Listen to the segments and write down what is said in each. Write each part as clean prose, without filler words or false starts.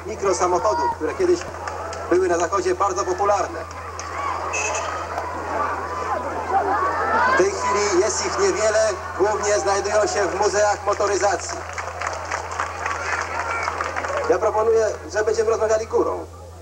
mikrosamochodów, które kiedyś były na Zachodzie bardzo popularne. W tej chwili jest ich niewiele, głównie znajdują się w muzeach motoryzacji. Ja proponuję, że będziemy rozmawiali górą.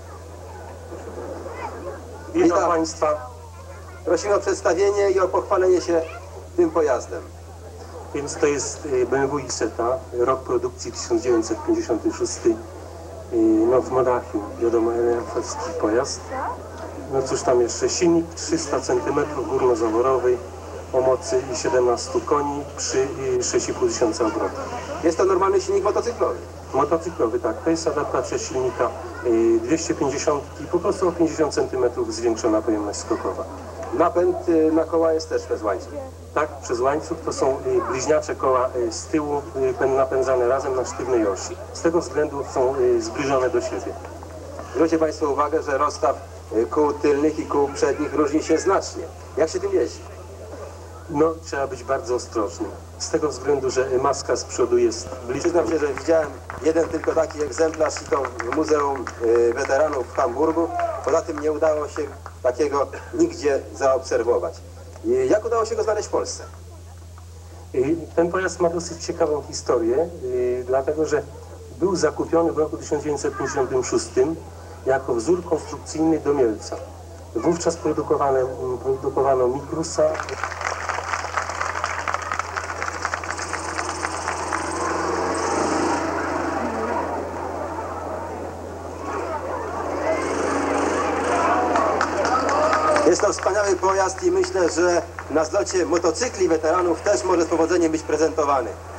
Witam Państwa. Prosimy o przedstawienie i o pochwalenie się tym pojazdem. Więc to jest BMW Isetta, rok produkcji 1956. No w Monachium, wiadomo, elegancki pojazd. No cóż tam jeszcze, silnik 300 cm górnozaworowy o mocy 17 koni przy 6,5 tysiąca obrotów. Jest to normalny silnik motocyklowy. Motocyklowy, tak, to jest adaptacja silnika 250 po prostu o 50 cm zwiększona pojemność skokowa. Napęd na koła jest też przez łańcuch. Tak, przez łańcuch to są bliźniacze koła z tyłu napędzane razem na sztywnej osi. Z tego względu są zbliżone do siebie. Zwróćcie Państwo uwagę, że rozstaw kół tylnych i kół przednich różni się znacznie. Jak się tym jeździ? No, trzeba być bardzo ostrożnym. Z tego względu, że maska z przodu jest blisko. Przyznam się, że widziałem jeden tylko taki egzemplarz i to w Muzeum Weteranów w Hamburgu. Poza tym nie udało się takiego nigdzie zaobserwować. Jak udało się go znaleźć w Polsce? Ten pojazd ma dosyć ciekawą historię, dlatego że był zakupiony w roku 1956 jako wzór konstrukcyjny do Mielca. Wówczas produkowano Mikrusa. Jest to wspaniały pojazd i myślę, że na zlocie motocykli weteranów też może z powodzeniem być prezentowany.